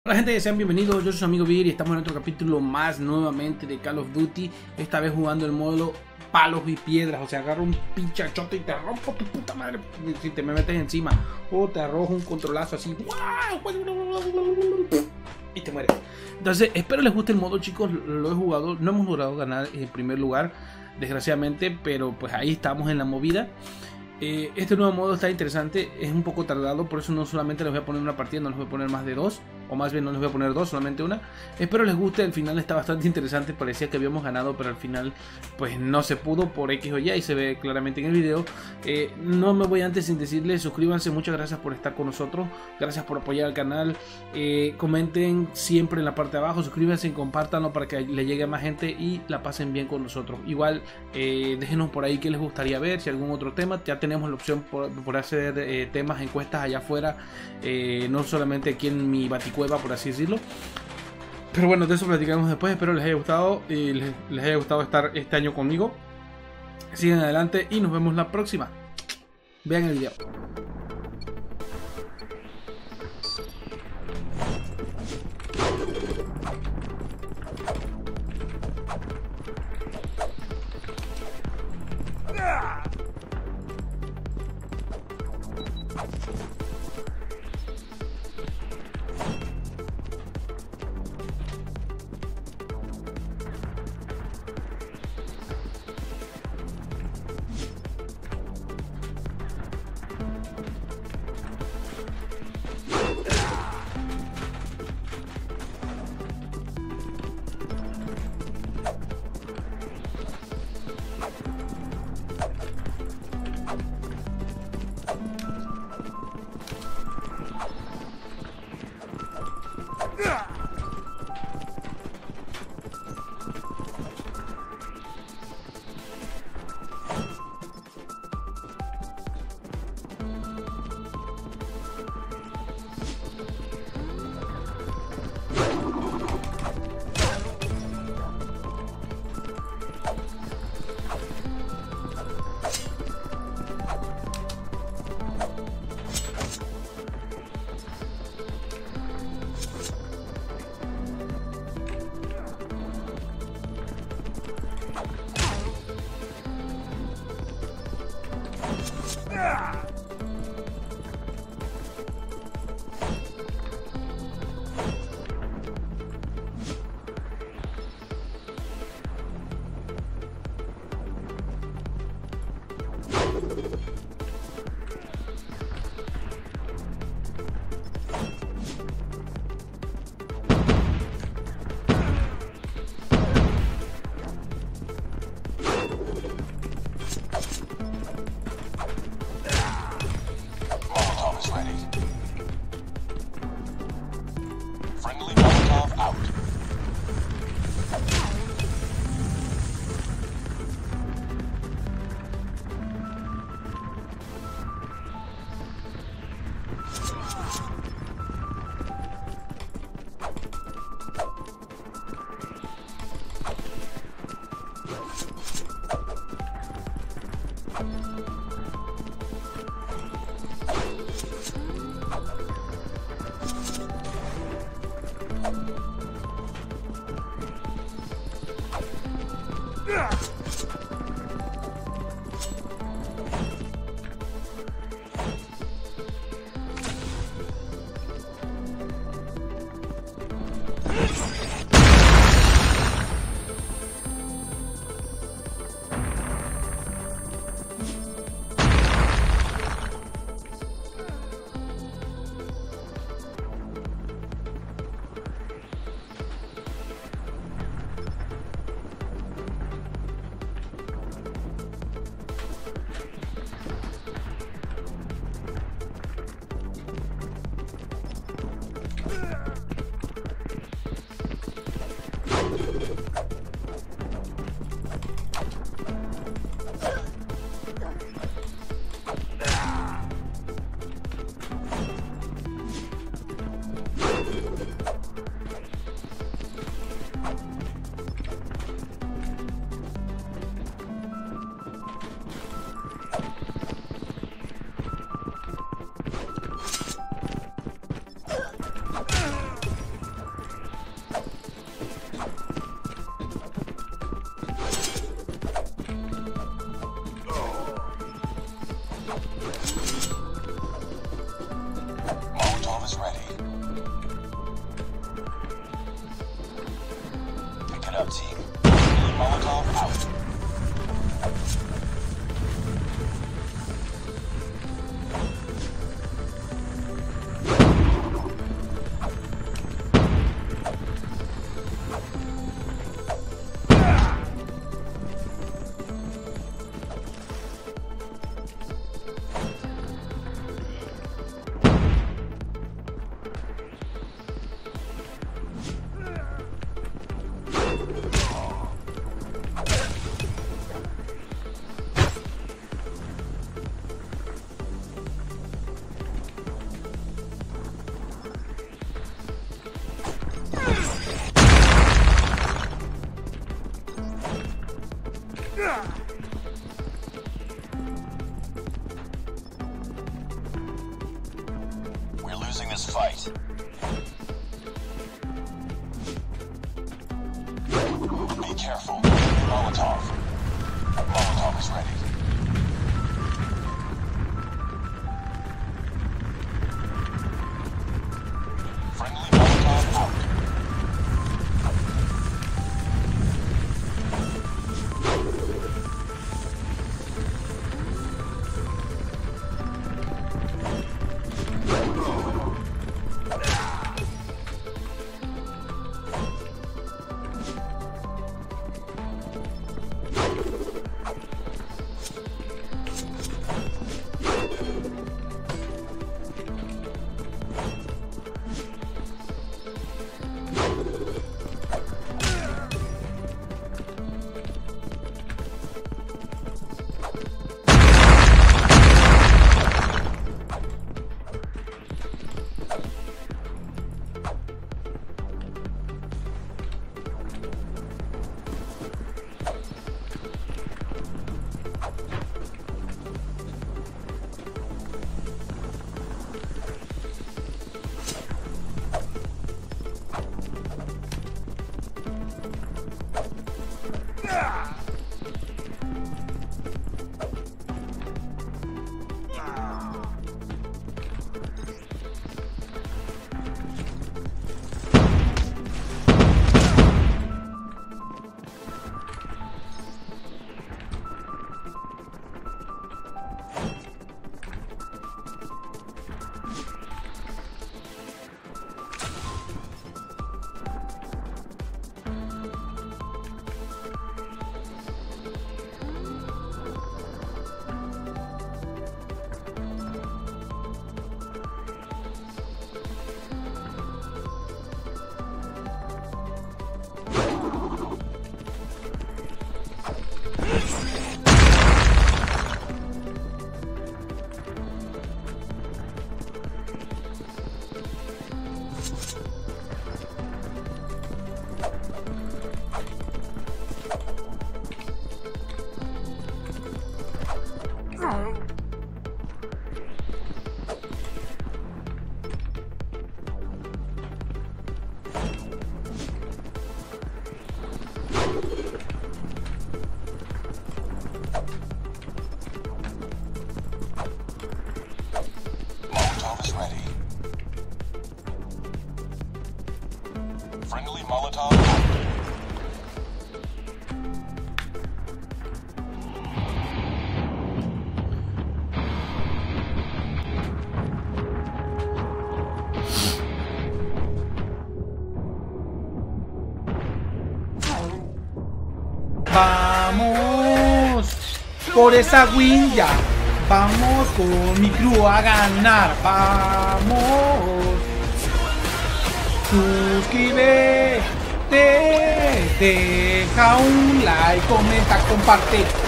Hola gente, sean bienvenidos, yo soy su amigo Vir y estamos en otro capítulo más nuevamente de Call of Duty. Esta vez jugando el modo palos y piedras, o sea, agarro un pinchachote y te rompo tu puta madre si te me metes encima. O te arrojo un controlazo así y te mueres. Entonces, espero les guste el modo, chicos, lo he jugado, no hemos logrado ganar en primer lugar, desgraciadamente, pero pues ahí estamos en la movida. Este nuevo modo está interesante, es un poco tardado, por eso no solamente les voy a poner una partida, no les voy a poner más de dos, o más bien no les voy a poner dos, solamente una. Espero les guste, el final está bastante interesante, parecía que habíamos ganado, pero al final pues no se pudo por X o Y, y se ve claramente en el video. No me voy antes sin decirles, suscríbanse, muchas gracias por estar con nosotros, gracias por apoyar al canal, comenten siempre en la parte de abajo, suscríbanse y compártanlo para que le llegue a más gente y la pasen bien con nosotros. Igual déjenos por ahí qué les gustaría ver, si algún otro tema, ya tenemos la opción por hacer temas, encuestas allá afuera, no solamente aquí en mi baticueva, por así decirlo. Pero bueno, de eso platicamos después. Espero les haya gustado y les haya gustado estar este año conmigo. Sigan adelante y nos vemos la próxima. Vean el video. up, team. Molotov out. We're losing this fight. Be careful. Molotov. Molotov is ready. Friendly Molotov out. Friendly Molotov out. Vamos por esa win ya. Vamos con mi crew a ganar. Vamos. Suscríbete, deja un like, comenta, comparte.